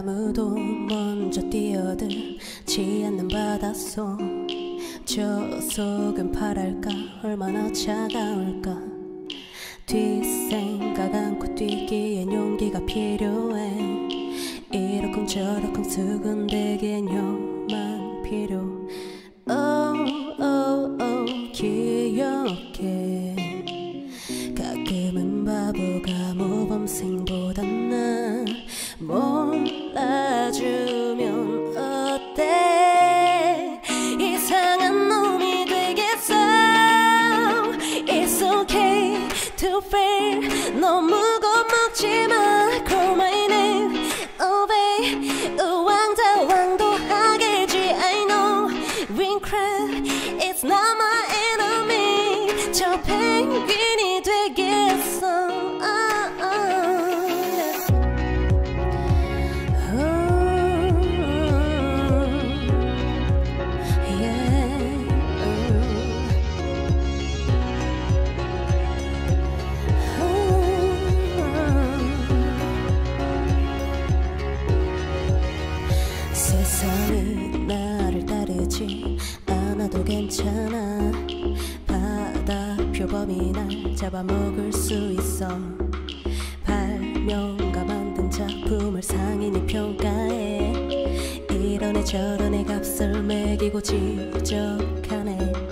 아무도 먼저 뛰어들지 않는 바닷속 저 속은 파랄까 얼마나 차가울까 뒷생각 않고 뛰기엔 용기가 필요해 이러쿵저러쿵 수군대기엔 욕만 필요 기억해 가끔은 바보가 모범생보단 나 몰라주면 어때 이상한 놈이 되겠어 It's okay to fail 너무 겁먹지마 Call my name Oh babe 우왕좌왕도하겠지 I know Ring crab It's not my enemy 저 펭귄이 되겠어 세상이 나를 따르지 않아도 괜찮아 바다 표범이 날 잡아먹을 수 있어 발명가 만든 작품을 상인이 평가해 이런 애 저런 애 값을 매기고 지적하네